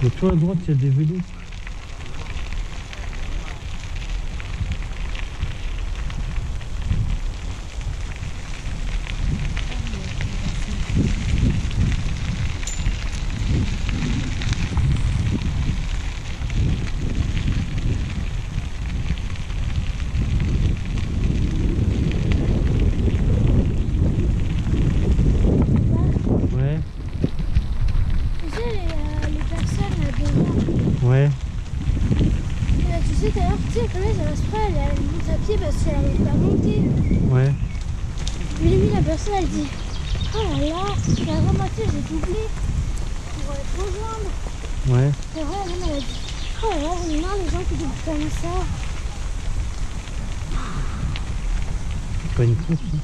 Et toi à droite, il y a des vélos. Ouais. Tu sais, tout à l'heure, tu sais, quand elle se prend, elle monte à pied parce qu'elle n'arrive pas à monter. Ouais. Mais lui, la personne, elle dit oh là là, la remontée, j'ai doublé pour te rejoindre. Ouais. C'est vrai, la dame, elle a dit oh là là, j'en ai marre les gens qui doublent comme ça. C'est pas une course. Hein.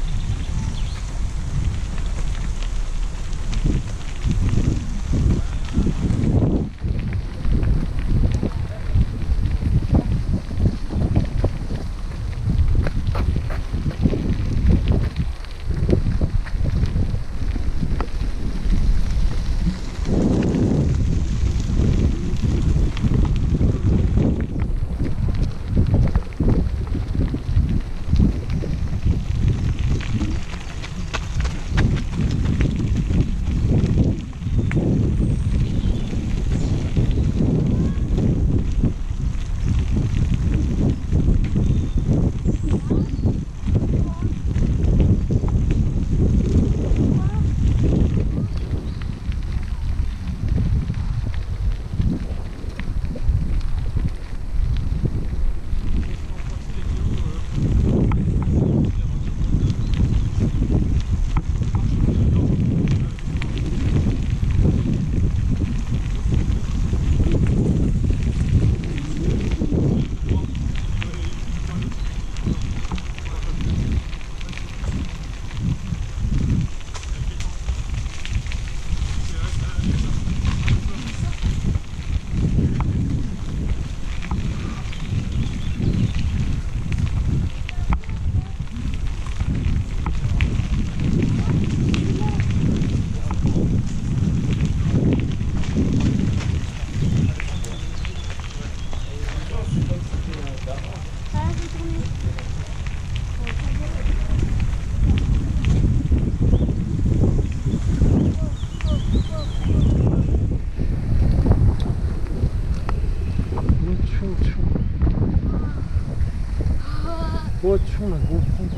Oh, tu la grosse pompe.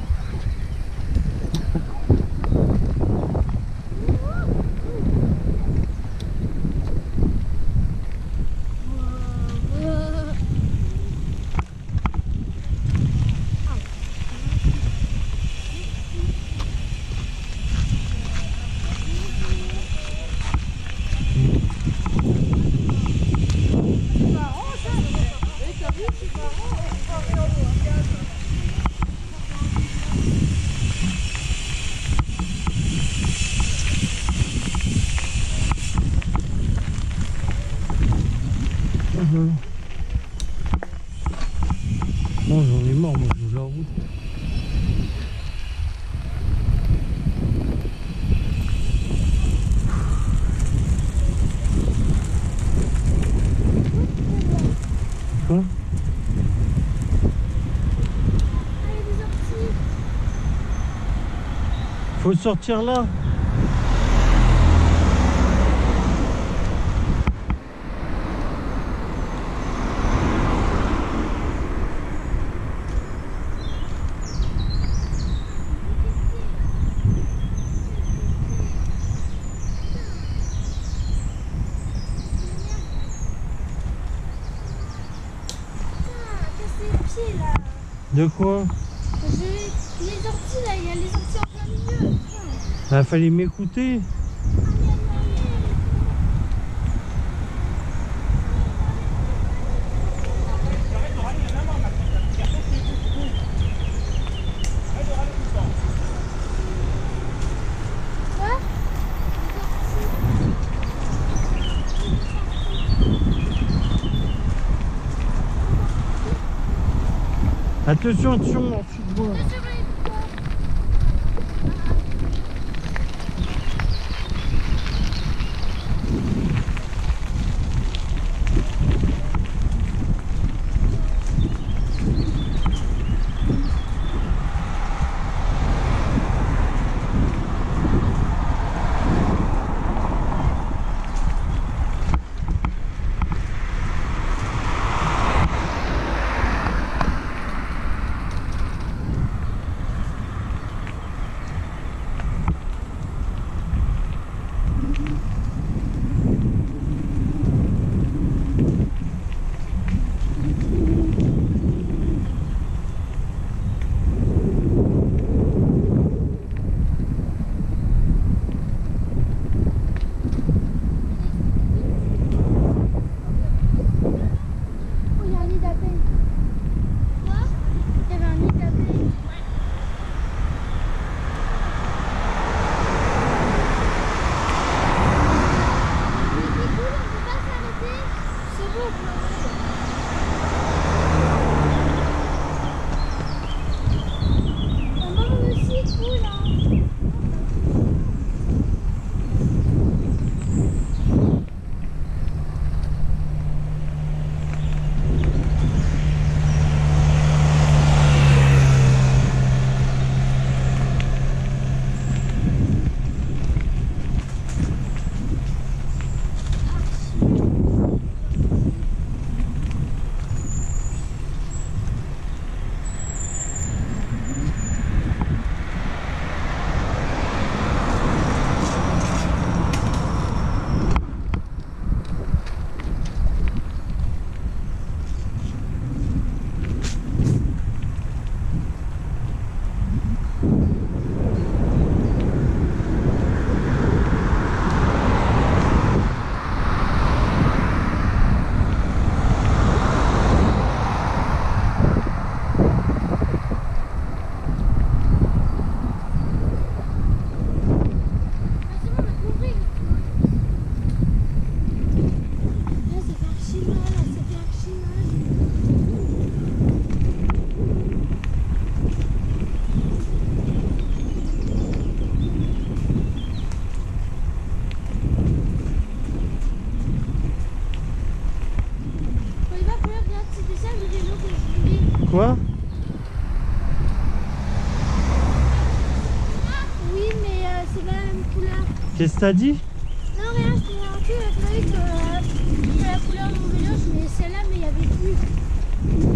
Bon, j'en ai marre, moi, je joue la route. Quoi? Faut sortir là. De quoi? Les orties là, il y a les orties en plein milieu. Bah, fallait m'écouter. Attention, attention, ensuite moi. Maman aussi, cool hein. Quoi? Oui, mais c'est pas la même couleur. Qu'est-ce que t'as dit? Non, rien, je t'ai marqué avec la couleur de mon vélo, mais celle-là, mais il n'y avait plus.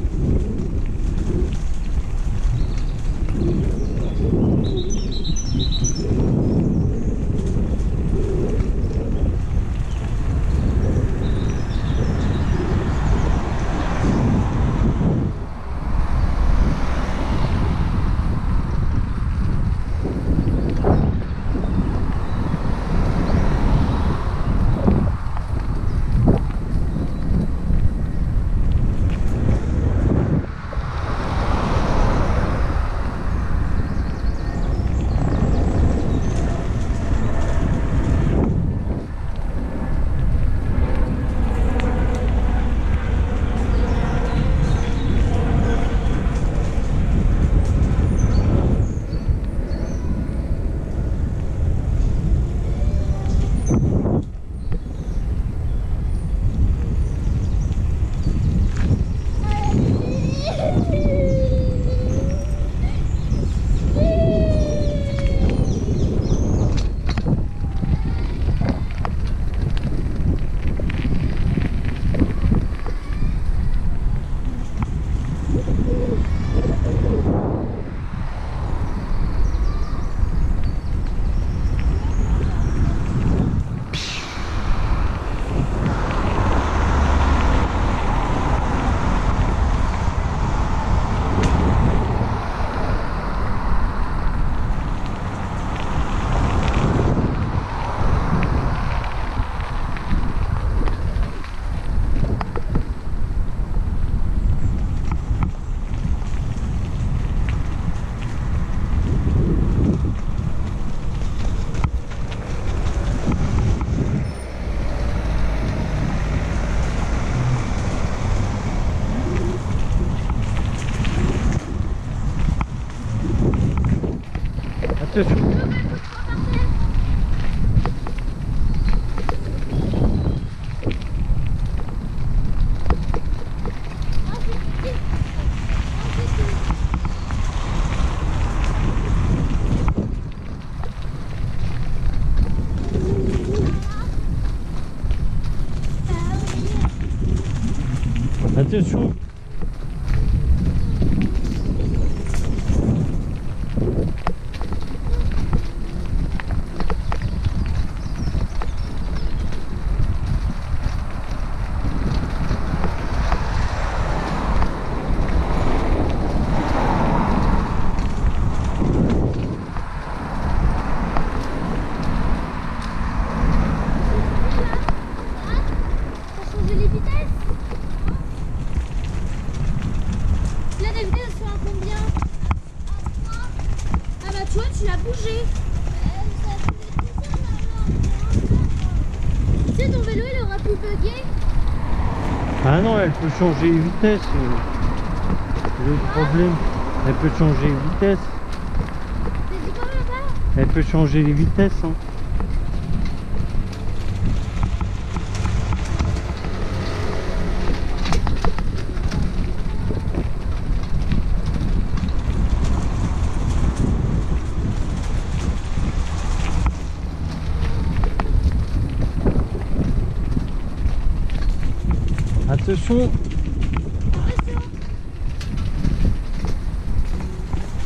Attention. Attention. Toi, tu l'as bougé. Tu sais, ton vélo, il aura pu bugger. Ah non, elle peut changer les vitesses. Le problème, elle peut changer les vitesses. T'as dit quoi là-bas? Elle peut changer les vitesses. Hein. Attention.